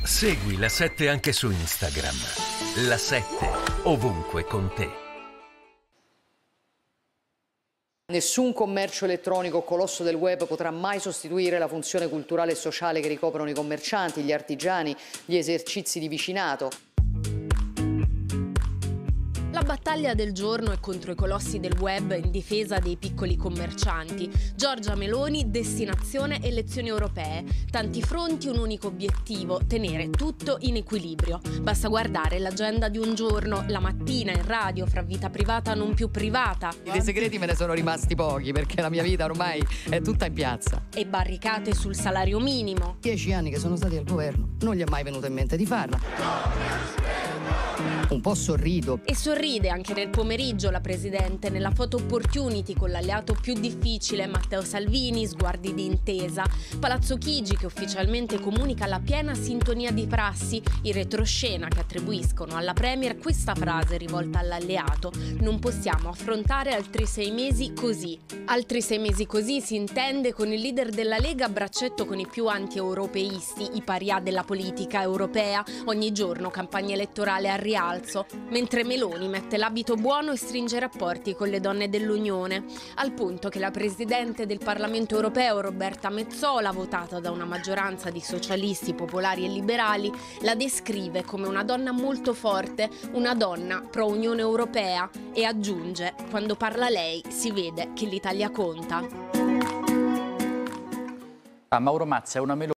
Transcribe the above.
Segui La 7 anche su Instagram. La 7, ovunque con te. Nessun commercio elettronico o colosso del web potrà mai sostituire la funzione culturale e sociale che ricoprono i commercianti, gli artigiani, gli esercizi di vicinato. La battaglia del giorno è contro i colossi del web in difesa dei piccoli commercianti. Giorgia Meloni, destinazione elezioni europee. Tanti fronti, un unico obiettivo, tenere tutto in equilibrio. Basta guardare l'agenda di un giorno, la mattina in radio, fra vita privata non più privata. Dei segreti me ne sono rimasti pochi, perché la mia vita ormai è tutta in piazza. E barricate sul salario minimo. 10 anni che sono stati al governo, non gli è mai venuto in mente di farla. Un po' sorrido. E sorride anche nel pomeriggio la Presidente nella photo opportunity con l'alleato più difficile, Matteo Salvini, sguardi di intesa. Palazzo Chigi che ufficialmente comunica la piena sintonia di prassi, in retroscena che attribuiscono alla Premier questa frase rivolta all'alleato: non possiamo affrontare altri 6 mesi così. Altri 6 mesi così si intende con il leader della Lega a braccetto con i più anti-europeisti, i paria della politica europea, ogni giorno campagna elettorale al rialzo, mentre Meloni mette l'abito buono e stringe rapporti con le donne dell'Unione, al punto che la Presidente del Parlamento europeo, Roberta Metsola, votata da una maggioranza di socialisti, popolari e liberali, la descrive come una donna molto forte, una donna pro-Unione Europea, e aggiunge: quando parla lei si vede che l'Italia conta. Mauro Mazza è una Meloni